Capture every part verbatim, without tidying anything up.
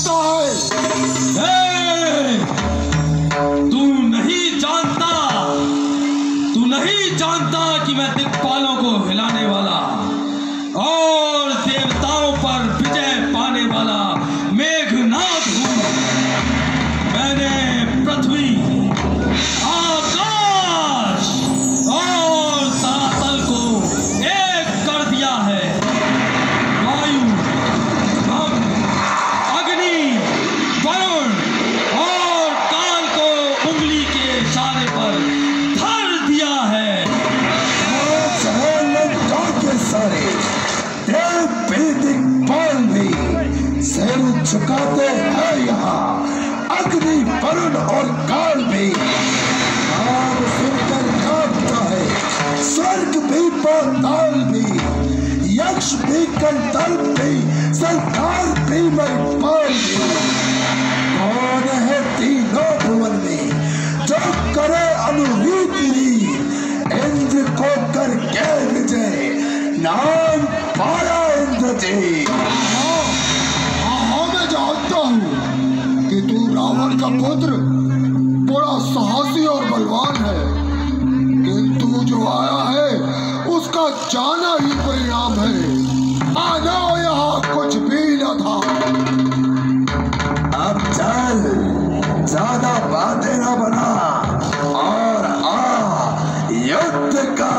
चाहता है? तू नहीं जानता, तू नहीं जानता कि मैं दिक्पालों को हिलाने वाला और देवताओं पर विजय पाने वाला मेघनाद हूँ। मैंने पृथ्वी, आकाश और तलातल को एक कर दिया है। वायु, हम, अग्नि, वरुण और काल को उंगली के इशारे पर धर दिया है। सारे देव दिक्पाल भी सिर झुकाते हैं यहाँ। अग्नि, वरुण और काल भी नाम सुनकर कांपता है। स्वर्ग भी, पाताल भी, यक्ष भी, कंदर्प भी, सरकार भी, महिपाल भी। कौन है तीनों भुवन में जो करे अनुरूपी? इंद्र को करके विजय नाम पाया इंद्र जी। हाँ, हाँ, मैं जानता हूँ कि तू रावण का पुत्र बड़ा साहसी और बलवान है, किंतु जो आया है उसका जाना ही परिणाम है। आना यहाँ कुछ भी न था। अब चल, ज्यादा बातें न बना और आ युद्ध का।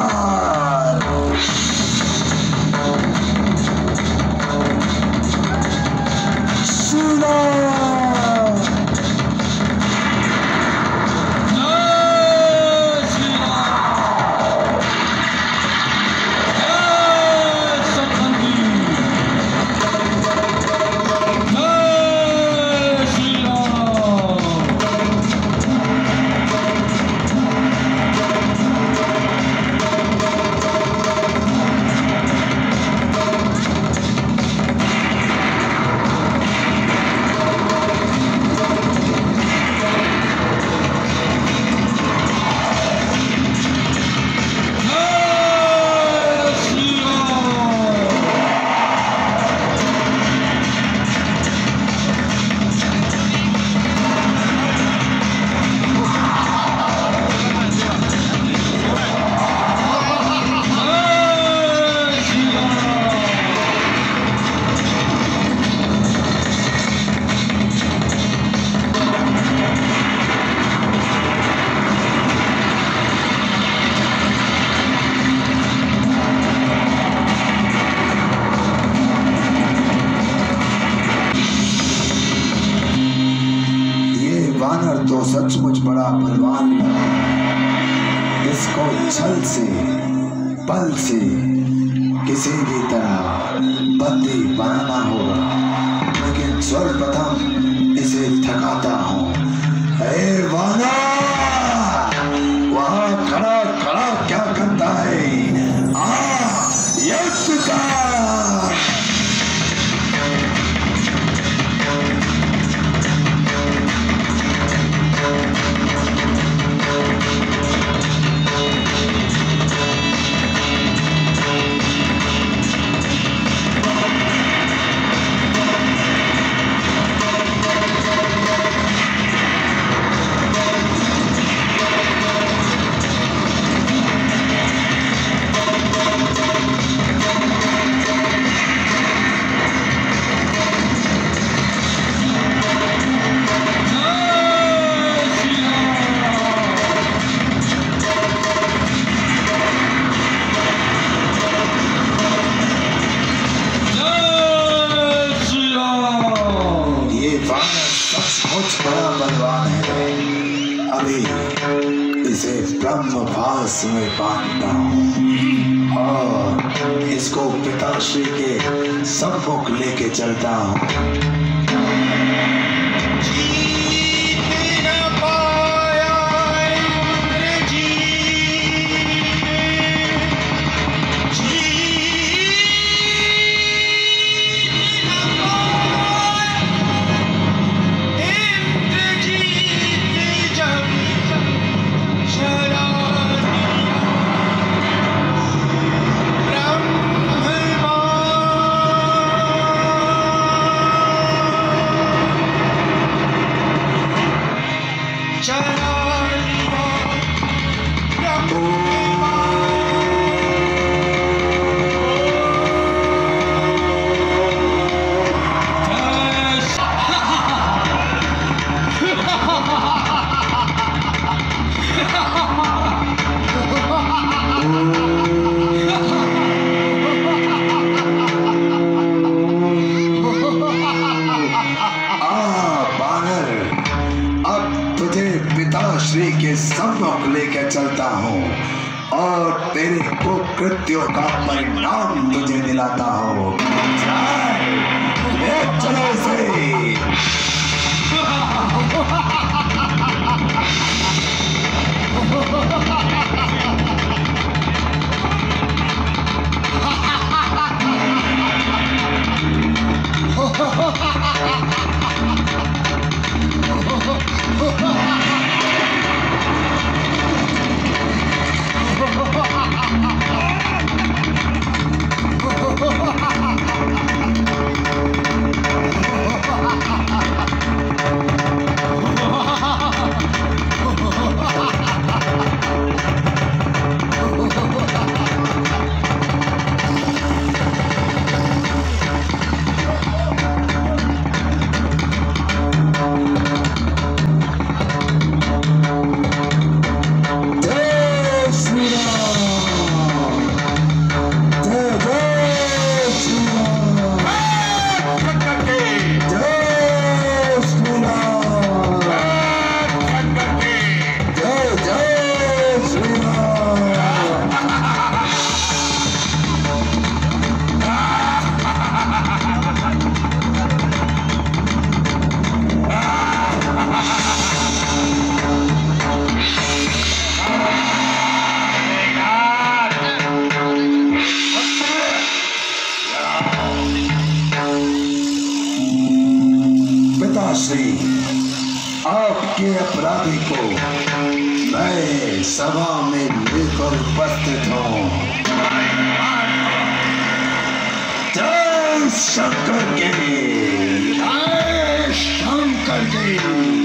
तो सचमुच बड़ा बलवान लगा। इसको छल से, बल से किसी भी तरह बंदी बनाना होगा, लेकिन सर्वप्रथम इसे थकाता हूँ। हे वाना, वहाँ खड़ा खड़ा क्या करता है? आ युद्ध का। बड़ा बलवान है। अभी इसे ब्रह्मभास में बांधता हूँ और इसको पिताश्री के सम्मुख लेके चलता हूँ। पिताश्री के सम्मुख लेकर चलता हूँ और तेरे कुकृत्यों का परिणाम तुझे दिलाता हूँ। चलो इसे। पिताश्री, आपके अपराधी को मैं सभा में लेकर उपस्थित हूँ। जय शंकर के, जय शंकर के।